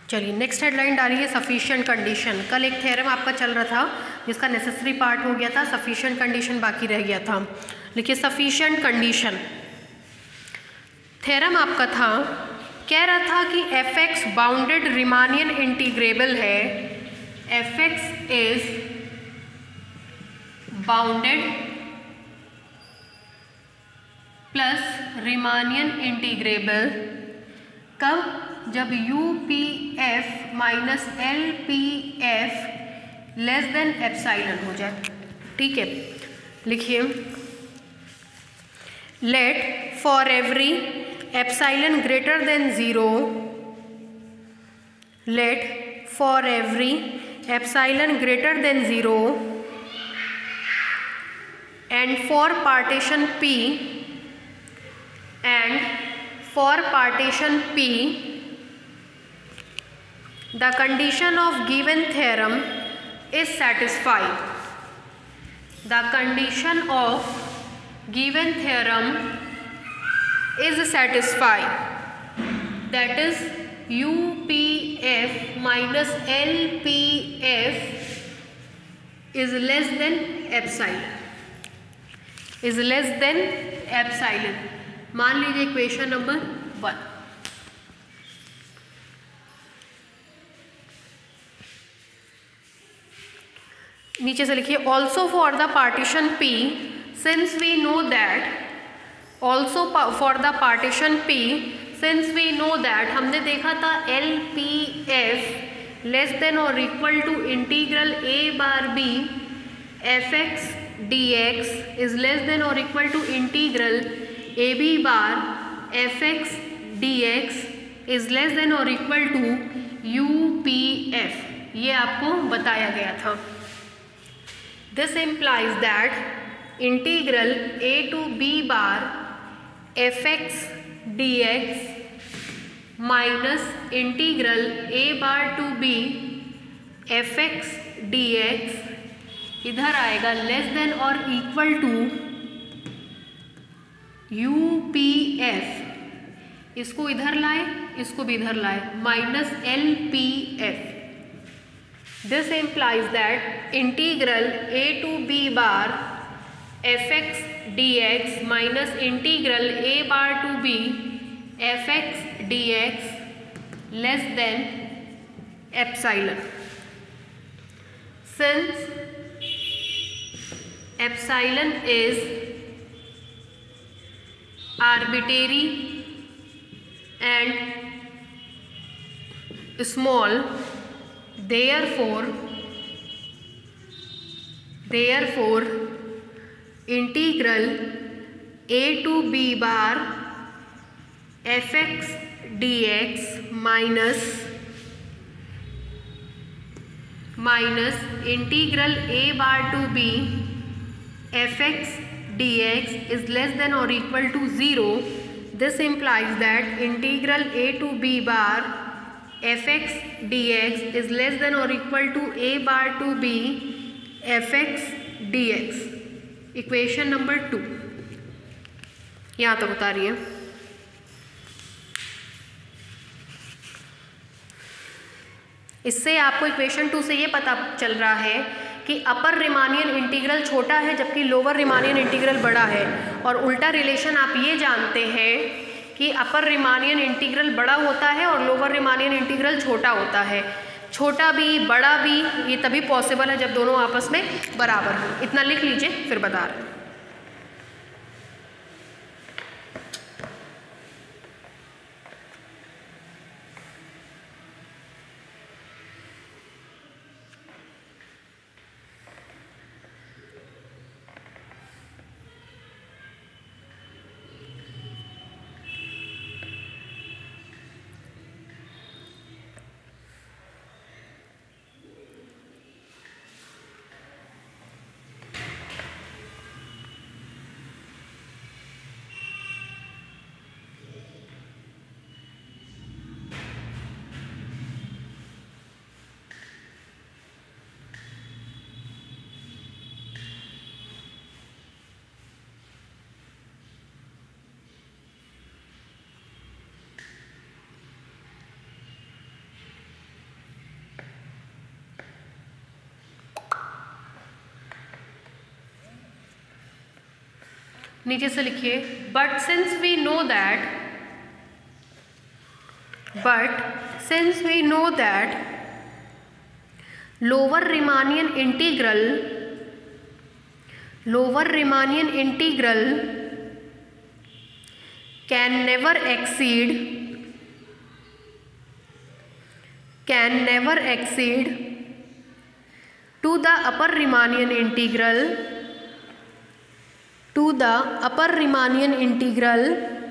चलिए next headline डालिए sufficient condition. कल एक थ्योरम आपका चल रहा था जिसका नेसेसरी पार्ट हो गया था, सफिशिएंट कंडीशन बाकी रह गया था। लिखिए सफिशिएंट कंडीशन। थ्योरम आपका था, कह रहा था कि f(x) बाउंडेड रिमानियन इंटीग्रेबल है, f(x) is bounded plus Riemannian integrable कब? जब UPF minus LPF less than epsilon हो जाए। ठीक है, लिखिए let for every epsilon greater than 0, let for every epsilon greater than 0 and for partition P and for partition P, the condition of given theorem is satisfied. The condition of given theorem is satisfied. That is UPF minus LPF is less than epsilon. Is less than epsilon. मान लीजिए equation number 1। नीचे से लिखिए also for the partition P, since we know that also for the partition P since we know that, हमने देखा था LPF less than और equal to integral a bar b fx dx is less than और equal to integral AB bar fx dx is less than और equal to UPF, ये आपको बताया गया था। This implies that integral A to B bar fx dx minus integral A bar to B fx dx इधर आएगा less than और equal to UPF, इसको इधर लाए, इसको भी इधर लाए, minus LPF। This implies that integral A to B bar fx dx minus integral A bar to B fx dx less than epsilon. Since epsilon is arbitrary and small, therefore integral A to B bar fx dx minus integral A bar to B fx dx is less than or equal to 0. This implies that integral A to B bar fx dx is less than or equal to A bar to B fx dx. Equation number 2 यहाँ तक उतारिए। इससे आपको equation 2 से ये पता चल रहा है कि अपर रिमानियन इंटीग्रल छोटा है जबकि लोअर रिमानियन इंटीग्रल बड़ा है, और उल्टा रिलेशन आप ये जानते हैं कि अपर रिमानियन इंटीग्रल बड़ा होता है और लोअर रिमानियन इंटीग्रल छोटा होता है। छोटा भी बड़ा भी ये तभी पॉसिबल है जब दोनों आपस में बराबर हो। इतना लिख लीजिए, फिर बता रहे हैं। नीचे से लिखिए but since we know that lower Riemannian integral can never exceed to the upper Riemannian integral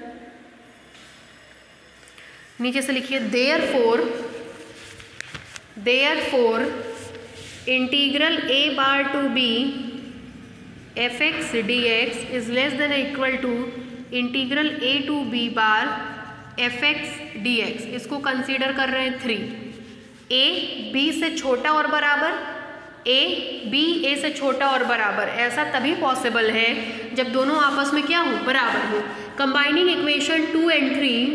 नीचे से लिखिए therefore integral a bar to b fx dx is less than or equal to इंटीग्रल a to b bar fx dx। इसको consider कर रहे हैं 3, a b से छोटा और बराबर, a b a से छोटा और बराबर। ऐसा तभी पॉसिबल है जब दोनों आपस में क्या हो, बराबर हो। Combining equation 2 and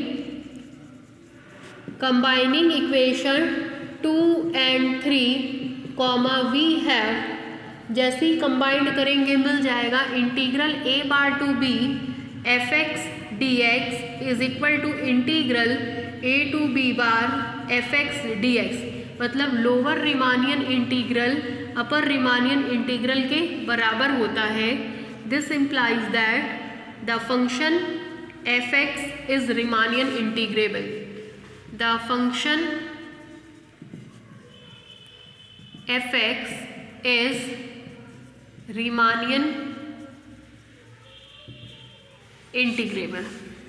3 comma we have, जैसे ही कंबाइंड करेंगे मिल जाएगा integral a bar to b fx dx is equal to integral a to b bar fx dx। मतलब lower Riemannian integral upper Riemannian integral के बराबर होता है। This implies that the function fx is Riemannian integrable. The function fx is Riemannian integrable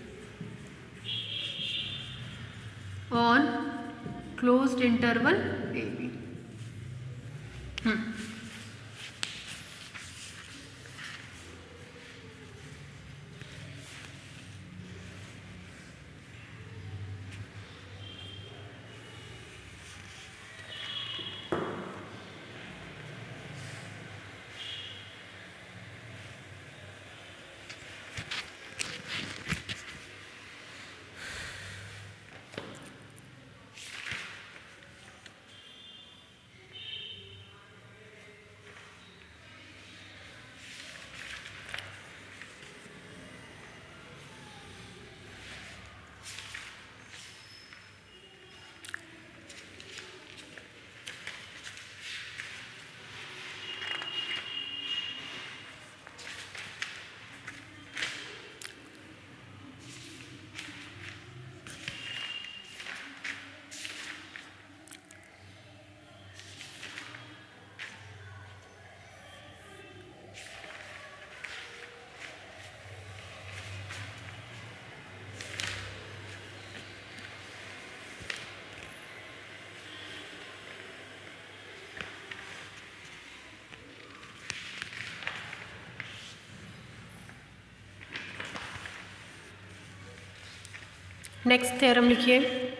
on closed interval A B. Next theorem लिखिए।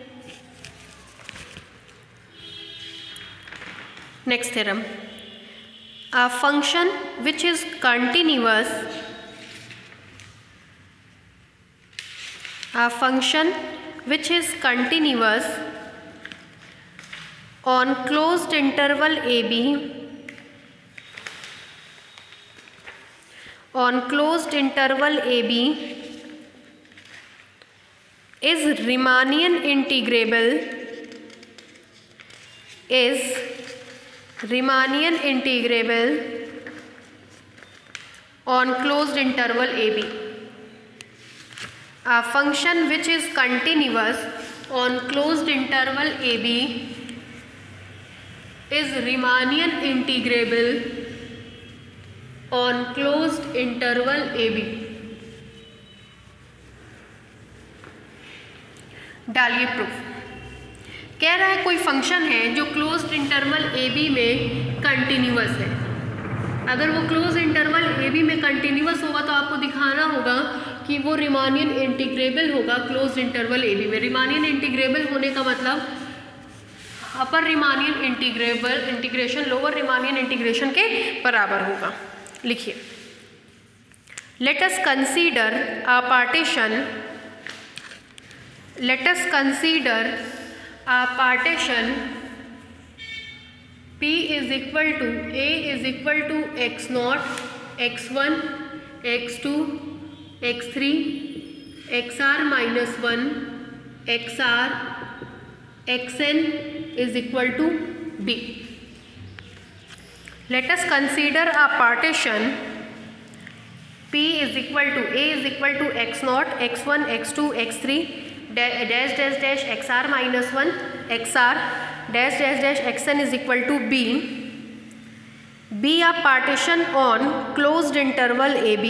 Next theorem, a function which is continuous on closed interval AB is Riemannian integrable on closed interval AB. A function which is continuous on closed interval AB is Riemannian integrable on closed interval AB. डालिए proof. कह रहा है कोई function है जो closed interval ए B में continuous है। अगर वो क्लोज इंटरवल ए बी में कंटिन्यूअस होगा तो आपको दिखाना होगा कि वो रीमानियन इंटीग्रेबल होगा क्लोज्ड इंटरवल ए बी में। रीमानियन इंटीग्रेबल होने का मतलब upper Riemannian integration lower Riemannian integration के बराबर होगा। लिखिए, let us consider a partition P is equal to A is equal to x0, x1, x2, x3 xr minus 1 xr xn is equal to b. Let us consider a partition P is equal to A is equal to x0 x1 x2 x3 dash dash dash xr minus 1 xr dash dash dash xn is equal to b. Be a partition on closed interval AB.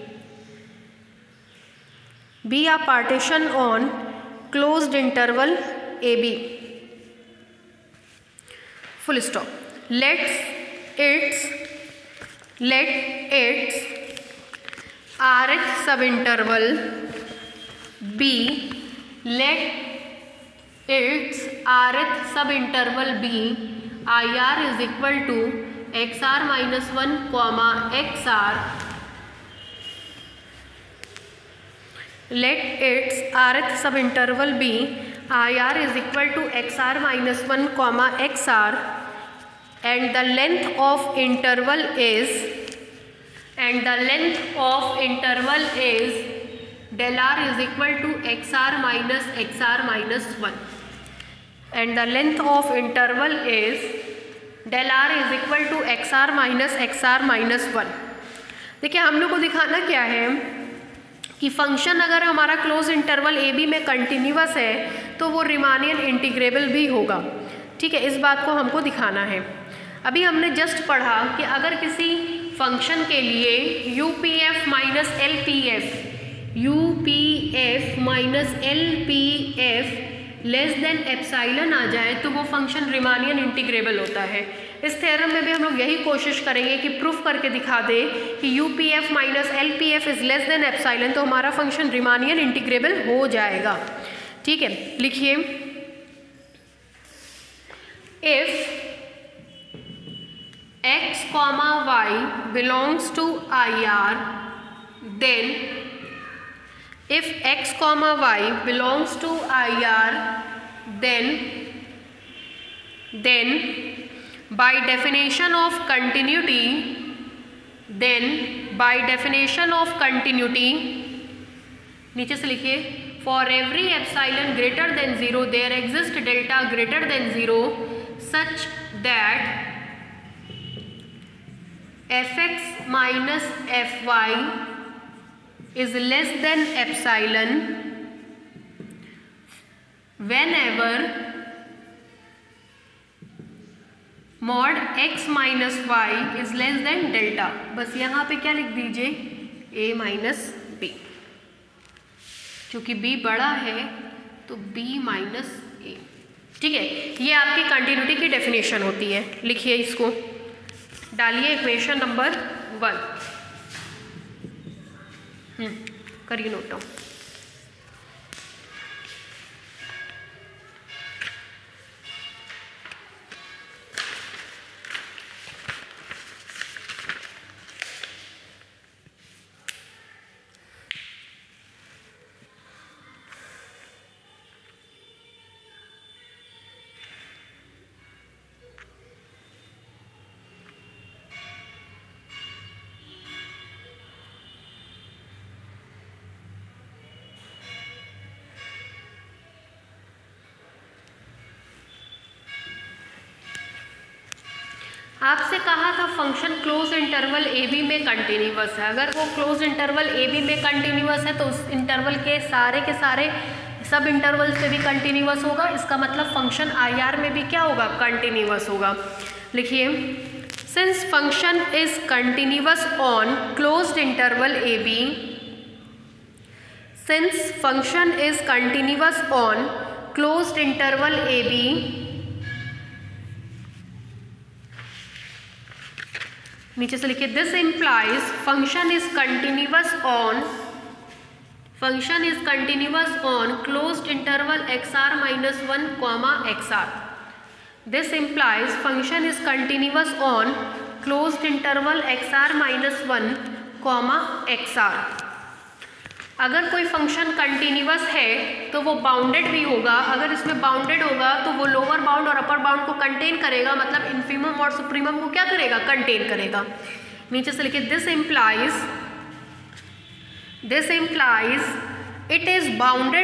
Be a partition on closed interval AB. Full stop. Let its rth subinterval be, let its rth subinterval be IR is equal to XR minus 1 comma XR. Let its rth subinterval be IR is equal to XR minus 1 comma XR, and the length of interval is del r is equal to xr minus 1, and the length of interval is del r is equal to xr minus 1. देखिए हम लोग को दिखाना क्या है कि function अगर हमारा क्लोज इंटरवल ए बी में कंटिन्यूअस है तो वो रिमानियन इंटीग्रेबल भी होगा। ठीक है, इस बात को हमको दिखाना है। अभी हमने जस्ट पढ़ा कि अगर किसी फंक्शन के लिए UPF minus LPF less than epsilon आ जाए तो वो फंक्शन रिमानियन इंटीग्रेबल होता है। इस थ्योरम में भी हम लोग यही कोशिश करेंगे कि प्रूफ करके दिखा दे कि UPF minus LPF is less than epsilon, तो हमारा फंक्शन रिमानियन इंटीग्रेबल हो जाएगा। ठीक है, लिखिए if x comma y belongs to IR, then if x comma y belongs to IR, then by definition of continuity, नीचे से लिखिए for every epsilon greater than 0 there exists delta greater than 0 such that fx minus fy is less than epsilon whenever mod x minus y is less than delta। बस यहाँ पे क्या लिख दीजिए a minus b, क्योंकि b बड़ा है तो b माइनस a। ठीक है, ये आपकी कंटिन्यूटी की डेफिनेशन होती है। लिखिए इसको, डालिए इक्वेशन नंबर 1, करिए नोट डाउन। आपसे कहा था फंक्शन क्लोज इंटरवल ए बी में कंटिन्यूअस है। अगर वो क्लोज इंटरवल ए बी में कंटिन्यूअस है तो उस इंटरवल के सारे सब इंटरवल से भी कंटिन्यूअस होगा। इसका मतलब फंक्शन आई आर में भी क्या होगा, कंटिन्यूअस होगा। लिखिए since function is continuous on closed interval A B, since function is continuous on closed interval A B, नीचे से लिखिए this implies function is continuous on closed interval XR minus 1 comma XR। This implies function is continuous on closed interval XR minus 1 comma XR। अगर कोई function continuous है तो वो bounded भी होगा। अगर इसमें बाउंडेड होगा तो वो लोअर बाउंड और अपर बाउंड को कंटेन करेगा, मतलब इन्फीमम और सुप्रीमम को क्या करेगा, कंटेन करेगा। नीचे से लिखिए this implies This implies it is bounded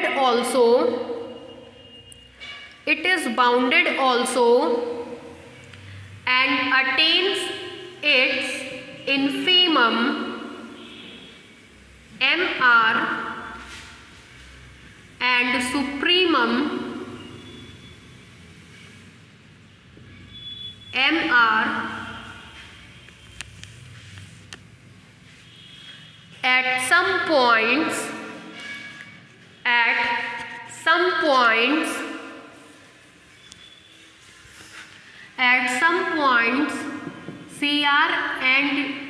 also and attains its infimum MR and supremum MR at some points CR and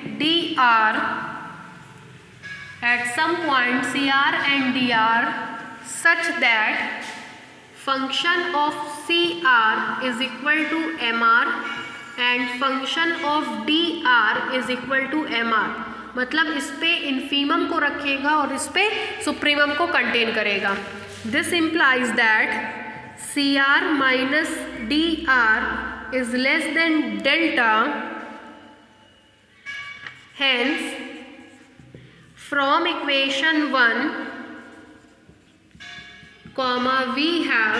DR such that function of CR is equal to MR and function of DR is equal to MR। मतलब इस पे infimum को रखेगा और इस पे supremum को contain करेगा। This implies that CR minus DR is less than delta, hence from equation 1 we have,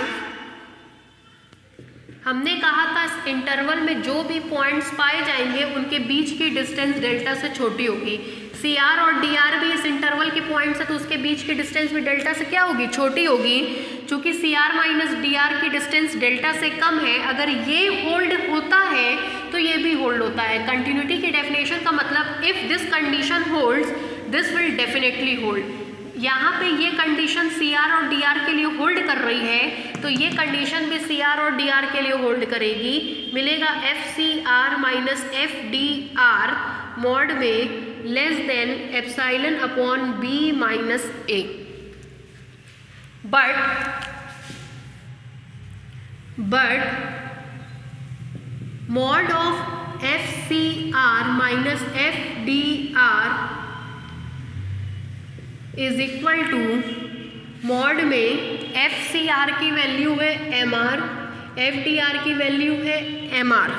हमने कहा था इस इंटरवल में जो भी पॉइंट्स पाए जाएंगे उनके बीच की डिस्टेंस डेल्टा से छोटी होगी। CR और DR भी इस इंटरवल के पॉइंट्स है तो उसके बीच की डिस्टेंस भी डेल्टा से क्या होगी, छोटी होगी। चूँकि CR माइनस DR की डिस्टेंस डेल्टा से कम है, अगर ये होल्ड होता है तो ये भी होल्ड होता है। कंटिन्यूटी की डेफिनेशन का मतलब if this condition holds this will definitely hold. यहाँ पे ये कंडीशन CR और DR के लिए होल्ड कर रही है तो ये कंडीशन भी CR और DR के लिए होल्ड करेगी। मिलेगा FCR माइनस FDR मॉड में less than epsilon upon B minus A। But mod of FCR minus FDR is equal to mod में FCR की वैल्यू है MR, FDR की वैल्यू है MR।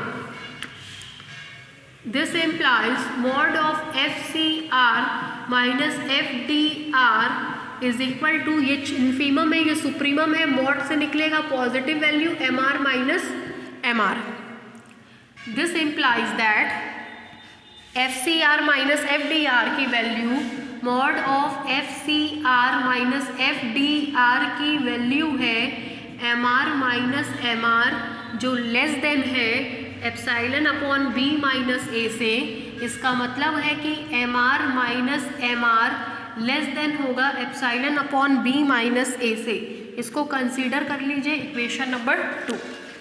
This implies mod of FCR minus FDR is equal to, ये infimum है ये supremum है, mod से निकलेगा positive value MR minus MR। This implies that FCR minus FDR की value mod of FCR minus FDR की value है MR minus MR जो लेस देन है epsilon upon B minus A से। इसका मतलब है कि MR minus MR less than होगा epsilon upon B minus A से। इसको कंसीडर कर लीजिए इक्वेशन नंबर 2।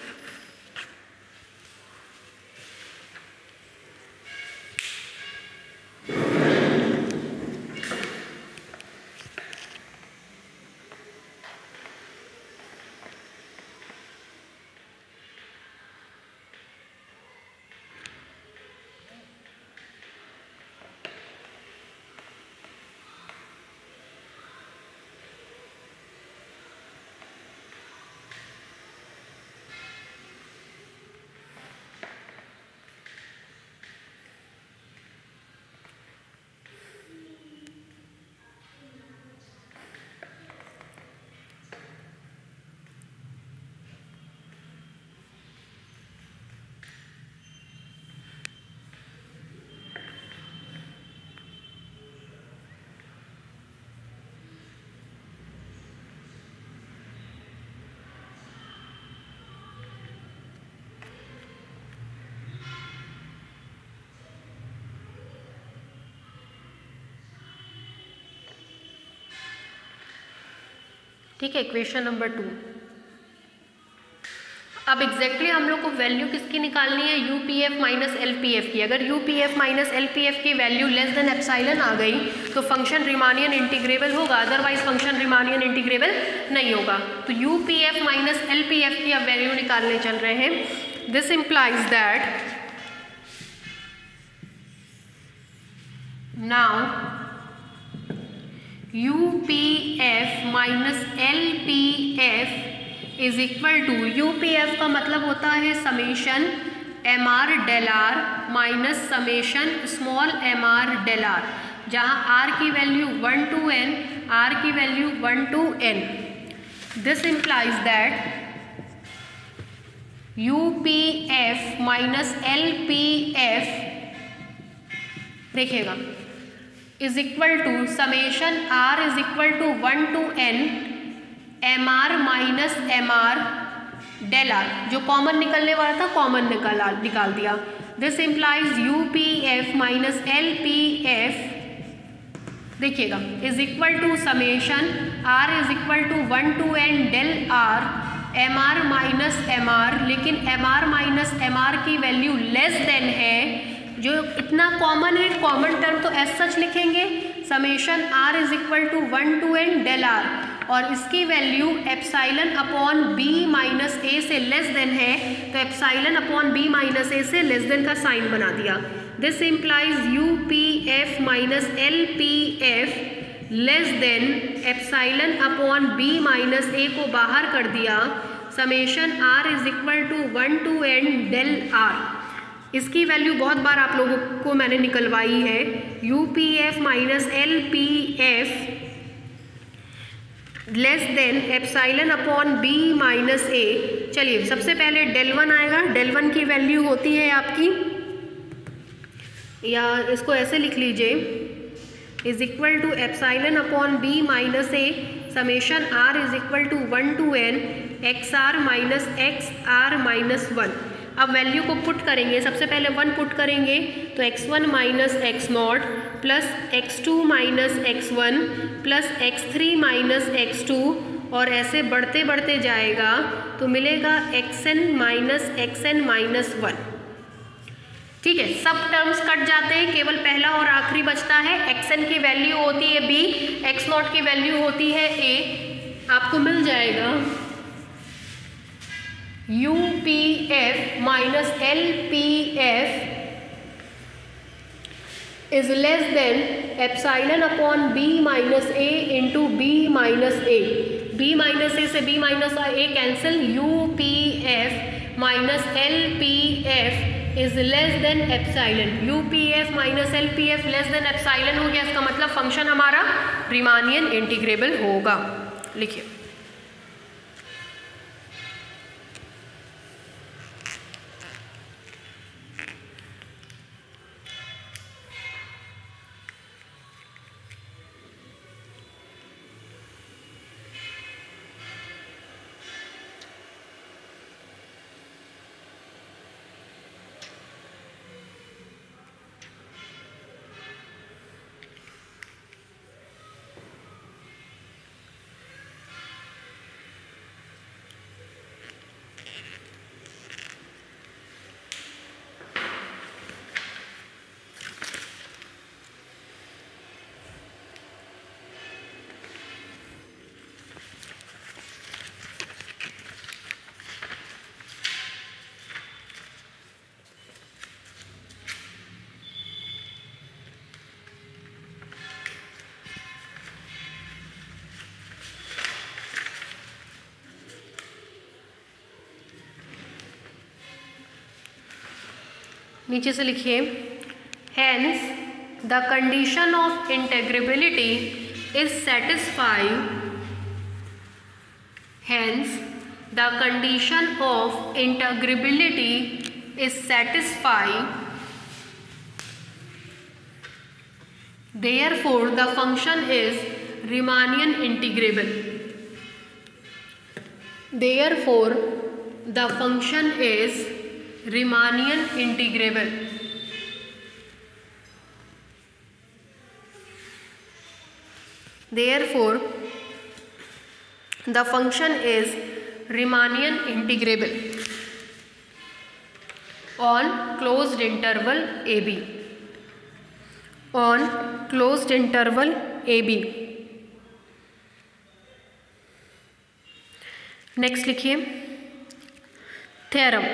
ठीक है, इक्वेशन नंबर 2। अब एग्जैक्टली हम लोग को वैल्यू किसकी निकालनी है, UPF माइनस LPF की। अगर UPF माइनस LPF की वैल्यू लेस देन एप्सिलॉन आ गई तो फंक्शन रिमानियन इंटीग्रेबल होगा, अदरवाइज फंक्शन रिमानियन इंटीग्रेबल नहीं होगा। तो UPF माइनस LPF की अब वैल्यू निकालने चल रहे हैं। This implies that now UPF minus LPF is equal to, UPF का मतलब होता है summation MR del R minus summation small mr del R। जहाँ आर की वैल्यू 1 to n, आर की value 1 to n। This implies that UPF minus LPF देखिएगा is equal to summation r is equal to 1 to n MR minus MR del r, जो common निकलने वाला था common निकाल दिया। This implies UPF minus LPF देखिएगा is equal to summation r is equal to 1 to n del r MR minus MR, लेकिन MR minus MR की value less than है, जो इतना कॉमन है, कॉमन टर्म तो एज सच लिखेंगे summation r is equal to 1 to n del r, और इसकी value epsilon upon b minus a से लेस देन है, तो epsilon upon b minus a से लेस देन का साइन बना दिया। This implies UPF minus LPF less than epsilon upon b minus a को बाहर कर दिया, summation r is equal to 1 to n del r। इसकी वैल्यू बहुत बार आप लोगों को मैंने निकलवाई है, UPF minus LPF less than epsilon upon b minus a। चलिए सबसे पहले डेल 1 आएगा, डेल 1 की वैल्यू होती है आपकी, या इसको ऐसे लिख लीजिए is equal to epsilon upon b minus a summation r is equal to 1 to n XR minus XR minus 1। अब वैल्यू को पुट करेंगे, सबसे पहले 1 पुट करेंगे तो x1 minus x0 plus x2 minus x1 plus x3 minus x2, और ऐसे बढ़ते बढ़ते जाएगा तो मिलेगा xn माइनस 1। ठीक है, सब टर्म्स कट जाते हैं, केवल पहला और आखिरी बचता है। xn की वैल्यू होती है b, x0 की वैल्यू होती है a। आपको मिल जाएगा UPF minus LPF is less than epsilon upon b minus a into b minus a। b minus a से b minus a cancel, UPF minus LPF is less than epsilon. UPF minus LPF less than epsilon हो गया, इसका मतलब function हमारा रीमानियन integrable होगा। लिखिए नीचे से लिखिए, hence the condition of integrability is satisfied, hence the condition of integrability is satisfied, therefore the function is Riemannian integrable, therefore the function is Riemannian integrable। Therefore, the function is Riemannian integrable on closed interval AB, on closed interval AB। Next लिखिए theorem.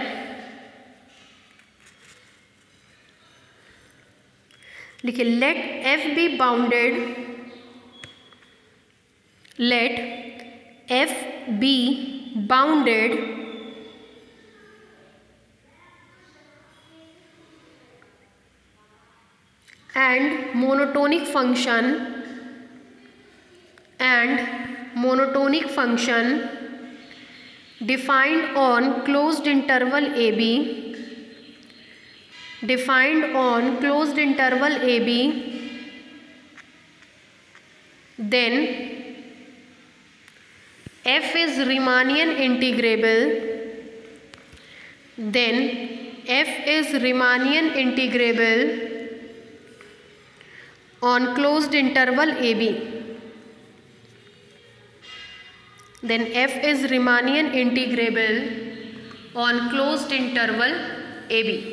लिखिए let f be bounded, let f be bounded and monotonic function defined on closed interval AB, then f is Riemannian integrable on closed interval AB. Then f is Riemannian integrable on closed interval AB.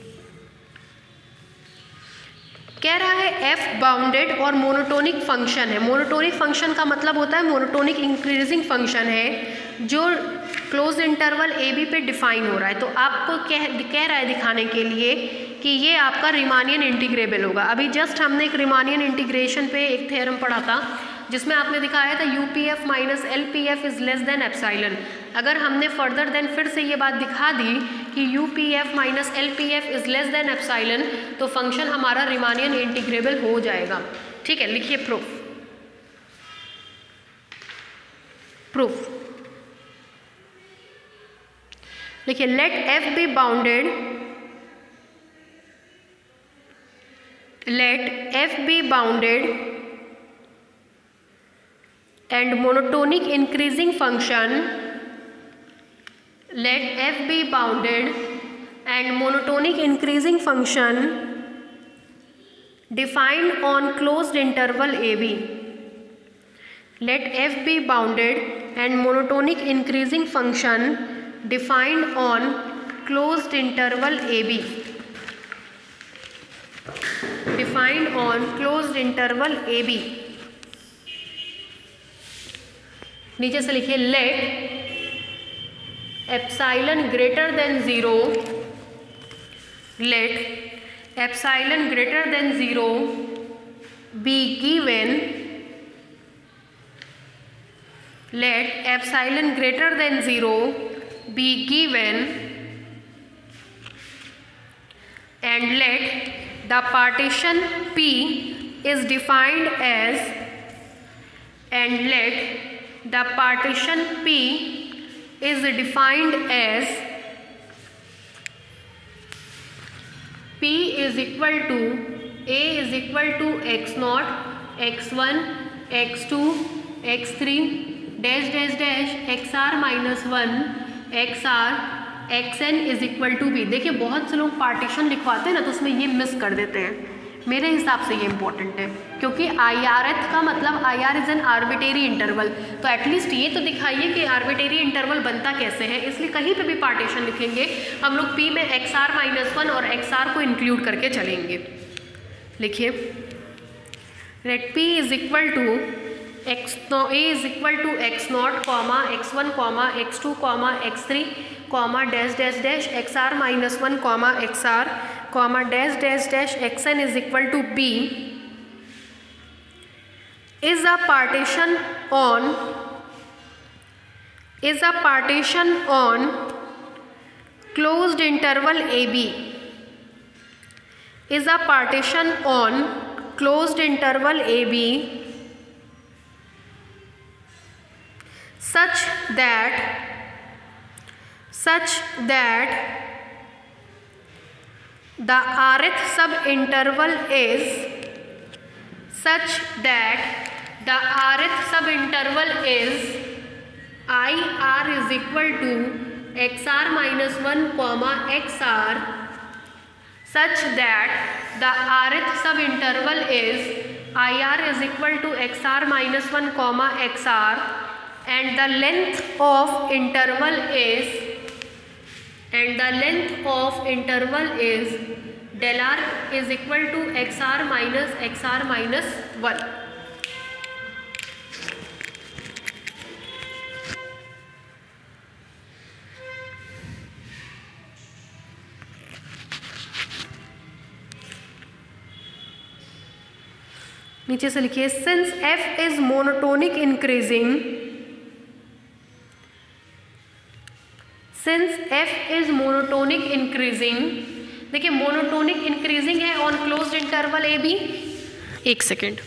कह रहा है f bounded और monotonic function है. Monotonic function का मतलब होता है monotonic increasing function है जो क्लोज इंटरवल ए बी पे डिफाइन हो रहा है. तो आपको कह रहा है दिखाने के लिए कि ये आपका रिमानियन इंटीग्रेबल होगा. अभी जस्ट हमने एक रिमानियन इंटीग्रेशन पे एक थ्योरम पढ़ा था जिसमें आपने दिखाया था UPF minus LPF is less than epsilon. अगर हमने फर्दर देन फिर से ये बात दिखा दी कि UPF minus LPF is less than epsilon तो फंक्शन हमारा रिमानियन इंटीग्रेबल हो जाएगा. ठीक है, लिखिए प्रूफ लिखिए. Let f be bounded and monotonic increasing function, let f be bounded and monotonic increasing function defined on closed interval AB. Let f be bounded and monotonic increasing function defined on closed interval AB. Defined on closed interval AB. नीचे से लिखिए let epsilon greater than 0 be given. Let epsilon greater than 0 be given and let the partition P is defined as the partition P is defined as P is equal to A is equal to x0, x1, x2, x3 dash dash dash xr minus 1 xr xn is equal to B. देखिए बहुत से लोग partition लिखवाते हैं ना तो उसमें ये miss कर देते हैं. मेरे हिसाब से ये इंपॉर्टेंट है क्योंकि IRth का मतलब IR is an arbitrary interval. तो एटलीस्ट ये तो दिखाइए कि आर्बिटेरी इंटरवल बनता कैसे है. इसलिए कहीं पे भी पार्टीशन लिखेंगे हम लोग P में XR माइनस 1 और XR को इंक्लूड करके चलेंगे. लिखिए let P is equal to A is equal to x0, x1, x2, x3, dash dash dash XR minus 1, XR, dash dash dash xn is equal to B is a partition on closed interval AB. Is a partition on closed interval AB such that the rth subinterval is IR is equal to XR minus 1, XR such that the rth subinterval is IR is equal to XR minus 1, XR and the length of interval is del r is equal to XR minus 1. नीचे से लिखिए since f is monotonic increasing, देखिए monotonic increasing है on closed interval A B. एक second,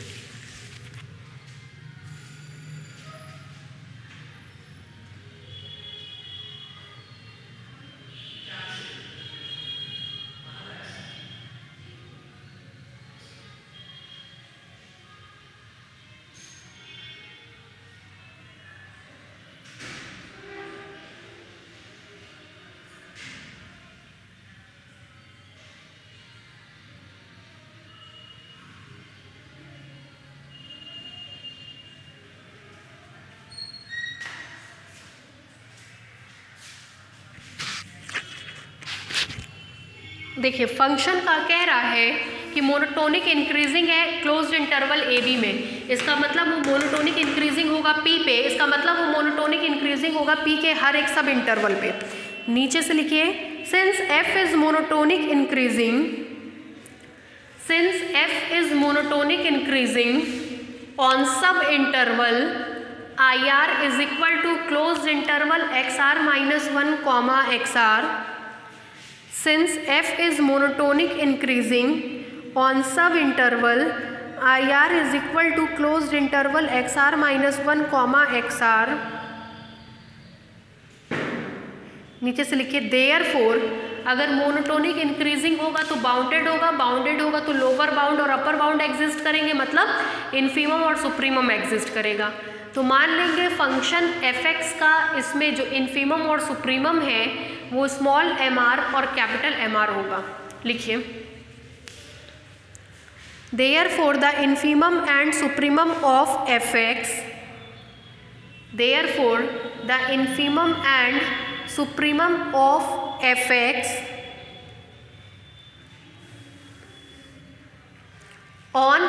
देखिए function का कह रहा है कि मोनोटोनिक इंक्रीजिंग है क्लोज्ड इंटरवल ए बी में, इसका मतलब वो मोनोटोनिक इंक्रीजिंग होगा पी पे, इसका मतलब वो मोनोटोनिक इंक्रीजिंग होगा पी के हर एक सब इंटरवल पे। नीचे से लिखिए since F is monotonic increasing, since F is monotonic increasing on sub interval I R is equal to closed interval X R minus 1 comma X R, since f is monotonic increasing on sub interval IR is equal to closed interval XR minus 1 comma XR। नीचे से लिखिए therefore अगर monotonic increasing होगा तो bounded होगा, bounded होगा तो lower bound और अपर बाउंड एग्जिस्ट करेंगे, मतलब इन्फीमम और सुप्रीमम एग्जिस्ट करेगा। तो मान लेंगे फंक्शन fx का इसमें जो इन्फीमम और सुप्रीमम है वो स्मॉल mr और कैपिटल mr होगा। लिखिए therefore the infimum and supremum of fx, therefore the infimum and supremum of fx on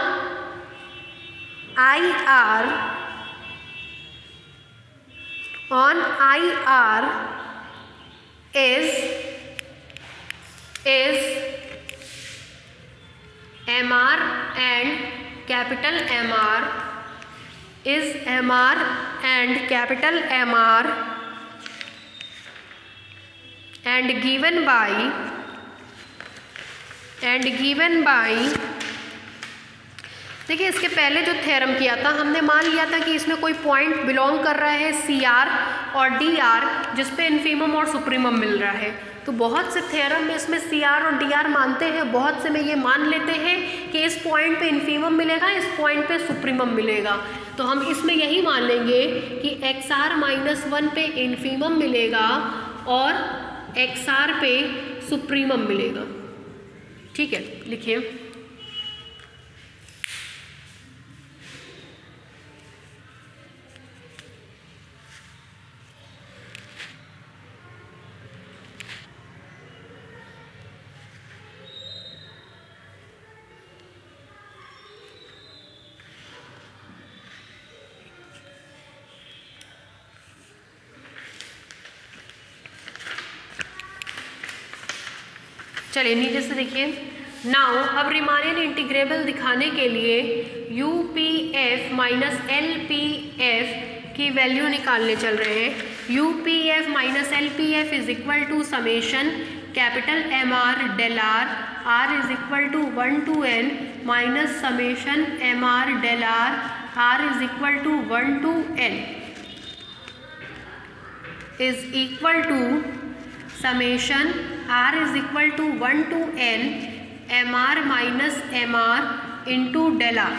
IR is MR and capital MR, is MR and capital MR and given by देखिए इसके पहले जो theorem किया था हमने मान लिया था कि इसमें कोई पॉइंट बिलोंग कर रहा है CR और DR जिस पे इन्फीमम और सुप्रीमम मिल रहा है। तो बहुत से थ्योरम में इसमें CR और DR मानते हैं, बहुत से में ये मान लेते हैं कि इस पॉइंट पे इन्फीमम मिलेगा, इस पॉइंट पे सुप्रीमम मिलेगा। तो हम इसमें यही मान लेंगे कि XR माइनस 1 पे इन्फीमम मिलेगा और XR पे सुप्रीमम मिलेगा। ठीक है, लिखिए चलिए नीचे से देखिए नाउ अब रिमानियन इंटीग्रेबल दिखाने के लिए UPF माइनस LPF की वैल्यू निकालने चल रहे हैं। UPF minus LPF is equal to summation capital MR del R is equal to 1 to n minus summation MR del R is equal to 1 to n is equal to summation R is equal to 1 to n MR minus MR into del R।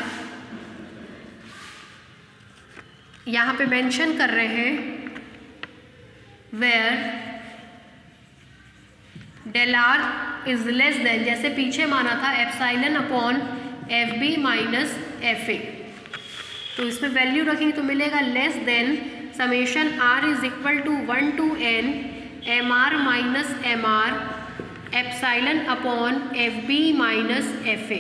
यहाँ पे mention कर रहे हैं where del R is less than, जैसे पीछे माना था epsilon upon FB minus FA, तो इसमें वैल्यू रखेंगे तो मिलेगा less than summation R is equal to 1 to n MR minus MR epsilon upon FB minus FA।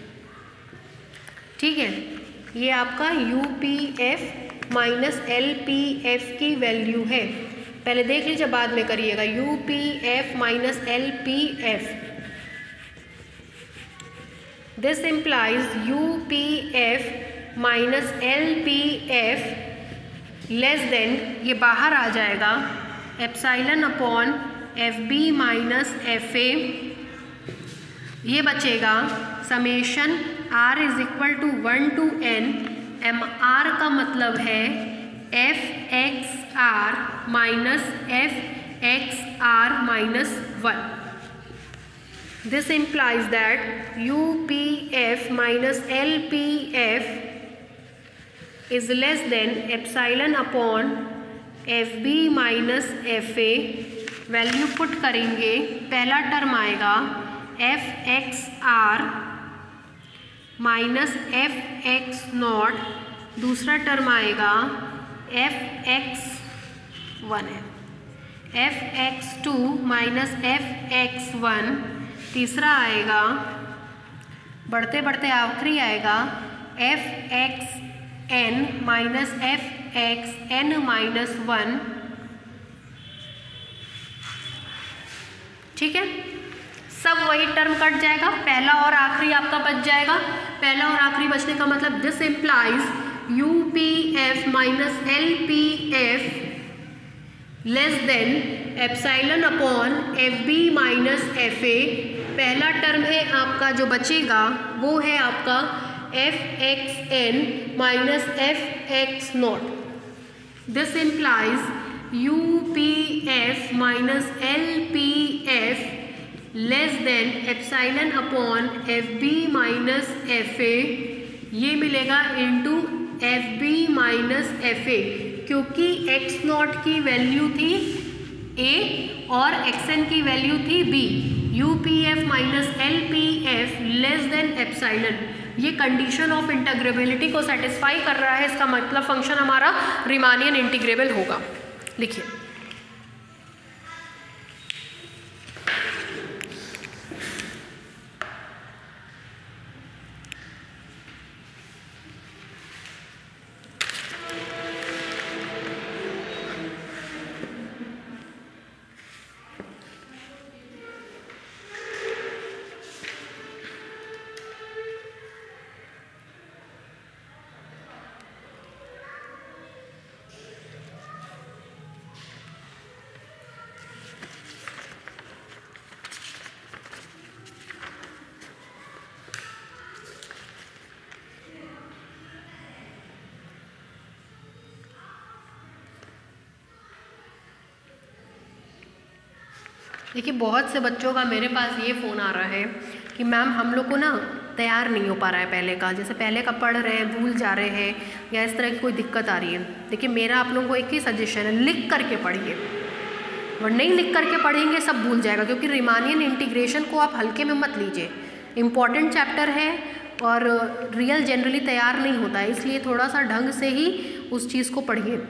ठीक है, ये आपका UPF माइनस LPF की वैल्यू है। पहले देख लीजिए बाद में करिएगा। UPF minus LPF, this implies UPF minus LPF less than, ये बाहर आ जाएगा epsilon upon FB minus FA ये बचेगा summation r is equal to 1 to n M R का मतलब है F X R minus F X R minus 1. This implies that UPF minus LPF is less than epsilon upon FB minus FA. Value put करेंगे, पहला term आएगा F X R minus F X not, दूसरा term आएगा F X 1 है, F X 2 minus F X 1, तीसरा आएगा, बढ़ते बढ़ते आखिरी आएगा F X N minus F X N minus 1. ठीक है, सब वही टर्म कट जाएगा, पहला और आखिरी आपका बच जाएगा. पहला और आखिरी बचने का मतलब this implies U P F minus L P F less than epsilon upon F B minus F A. पहला टर्म है आपका जो बचेगा वो है आपका F X N minus F X not. This implies U P F minus L P F less than epsilon upon F B minus F A. ये मिलेगा into F B minus F A, क्योंकि X not की value थी ए और X N की value थी B. U P F minus L P F less than epsilon, ये condition of integrability को सेटिस्फाई कर रहा है. इसका मतलब फंक्शन हमारा रीमानियन इंटीग्रेबल होगा. लिखिए, देखिए बहुत से बच्चों का मेरे पास ये फ़ोन आ रहा है कि मैम हम लोग को ना तैयार नहीं हो पा रहा है पहले का, जैसे पहले का पढ़ रहे हैं भूल जा रहे हैं या इस तरह की कोई दिक्कत आ रही है. देखिए मेरा आप लोगों को एक ही सजेशन है, लिख करके पढ़िए. और नहीं लिख करके पढ़ेंगे सब भूल जाएगा, क्योंकि रीमानियन इंटीग्रेशन को आप हल्के में मत लीजिए. इम्पॉर्टेंट चैप्टर है और रियल जनरली तैयार नहीं होता है, इसलिए थोड़ा सा ढंग से ही उस चीज़ को पढ़िए.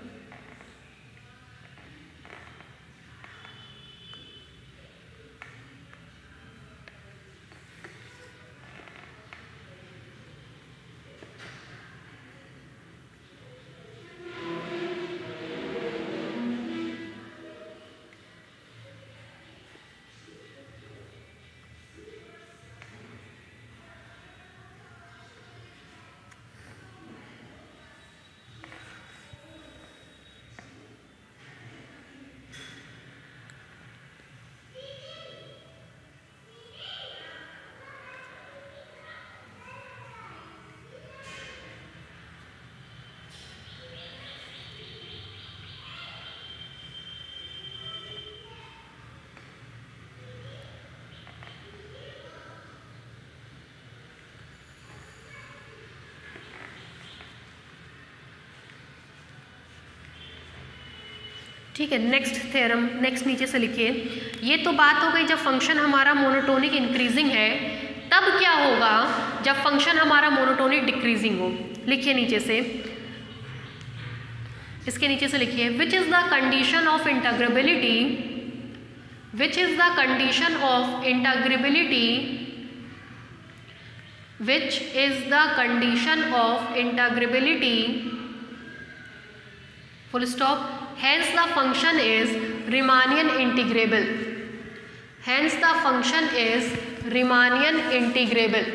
ठीक है, नेक्स्ट थ्योरम, नेक्स्ट नीचे से लिखिए. ये तो बात हो गई जब फंक्शन हमारा मोनोटोनिक इंक्रीजिंग है, तब क्या होगा जब फंक्शन हमारा मोनोटोनिक डिक्रीजिंग हो. लिखिए नीचे से, इसके नीचे से लिखिए which is the condition of integrability, which is the condition of integrability, which is the condition of integrability, full stop. Hence the function is Riemannian integrable. Hence the function is Riemannian integrable.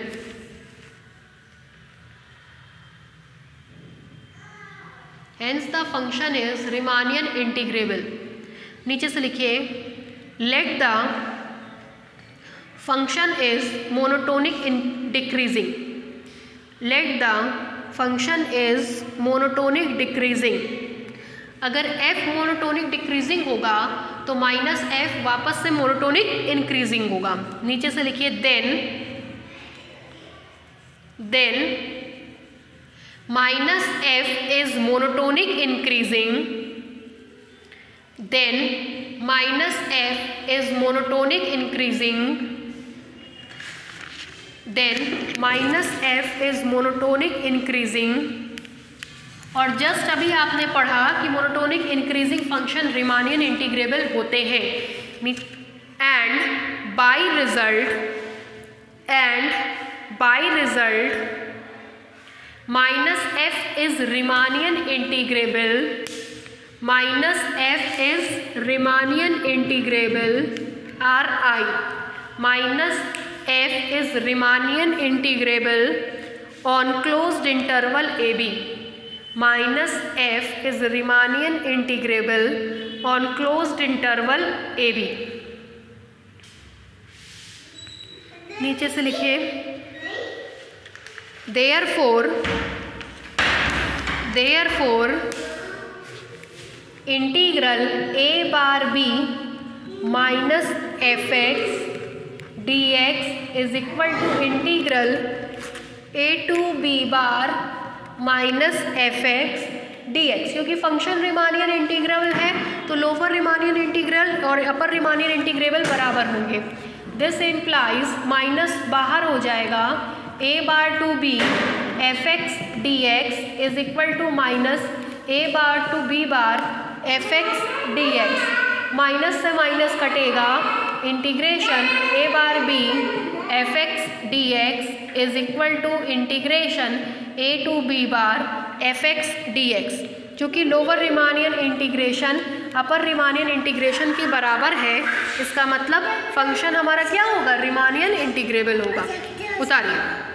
Hence the function is Riemannian integrable. नीचे से लिखिए let the function is monotonic in decreasing. Let the function is monotonic decreasing. अगर f monotonic decreasing होगा तो minus f वापस से monotonic increasing होगा. नीचे से लिखिए then minus f is monotonic increasing. Then minus f is monotonic increasing. Then minus f is monotonic increasing. और जस्ट अभी आपने पढ़ा कि monotonic increasing function Riemannian integrable होते हैं. And by result minus f is Riemannian integrable. Minus f is Riemannian integrable R I. Minus f is Riemannian integrable on closed interval A b. Minus f is Riemannian integrable on closed interval AB. नीचे से लिखिए therefore integral a bar b minus fx dx is equal to integral a to b bar minus F x d x. क्योंकि function Riemannian integrable है तो lower Riemannian integral और अपर Riemannian integrable बराबर होंगे. This implies minus बाहर हो जाएगा a bar to b f x d x is equal to minus a bar to b bar f x d x. Minus से minus कटेगा. Integration a bar b f x d x is equal to integration a to b bar f x d x. चूँकि lower Riemannian integration upper Riemannian integration के बराबर है इसका मतलब function हमारा क्या होगा, रिमानियन इंटीग्रेबल होगा. उतारिए.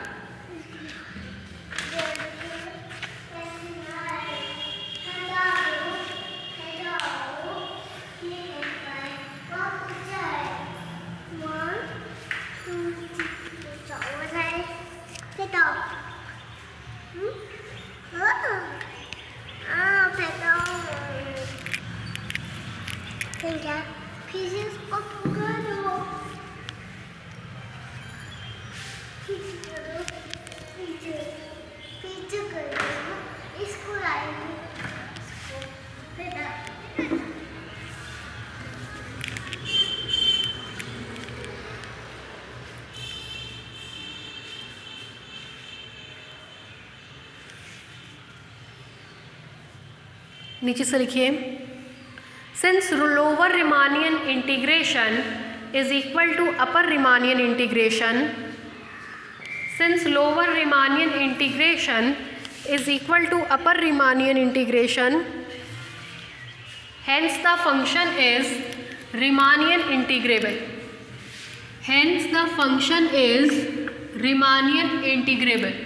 नीचे से लिखिए since lower Riemannian integration is equal to upper Riemannian integration. Since lower Riemannian integration is equal to upper Riemannian integration hence the function is Riemannian integrable. Hence the function is Riemannian integrable.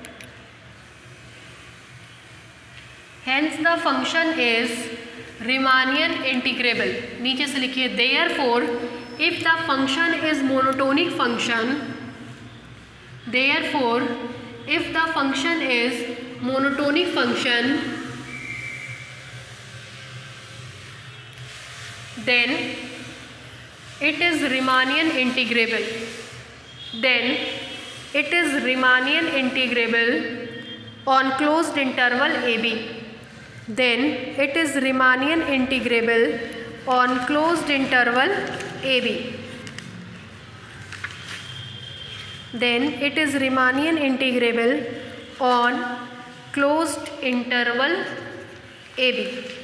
Hence the function is Riemannian integrable. नीचे से लिखिए therefore if the function is monotonic function, therefore if the function is monotonic function, then it is Riemannian integrable. Then it is Riemannian integrable on closed interval AB. Then it is Riemannian integrable on closed interval AB. Then it is Riemannian integrable on closed interval AB.